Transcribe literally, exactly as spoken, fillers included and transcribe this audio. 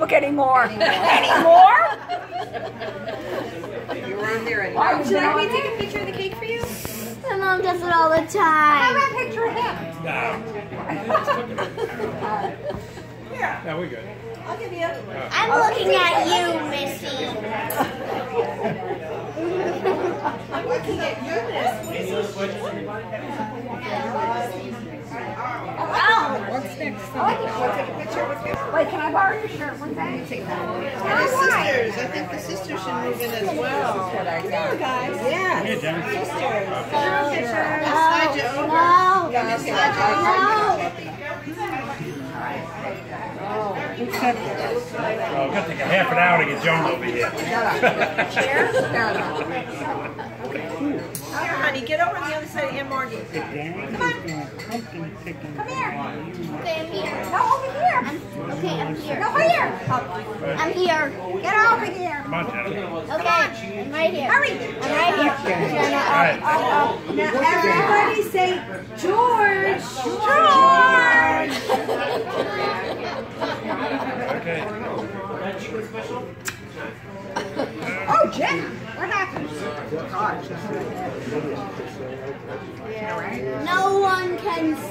Facebook anymore. Anymore? You were on there anymore. Should I take a picture of the cake for you? My mom does it all the time. Have a picture of him. No. Yeah, we're good. I'll give you. I'm looking at you, Missy. I'm looking at you, Missy. Oh, what's next? I like it. Want to take a picture with you? Wait, can I borrow your shirt one day? Take that. And the sisters. I think the sisters should move in as well. Come here, guys. Yes. Here, Jenny. Sisters. No, Slide you over. no, Can I slide you over? Well, we've got to take a half an hour to get Joan over here. Chair? Here, honey, get over on the other side of Aunt Margie. Come on. Come here. Okay, I'm here. No, over here. I'm, okay, I'm here. No, over here. I'm here. Get over here. Come on, Jenny. Okay, I'm right here. Hurry. I'm right here. Jenna, All right. Oh, oh. Now, everybody say, George. George. Okay. Oh, Jen. What happened? no one can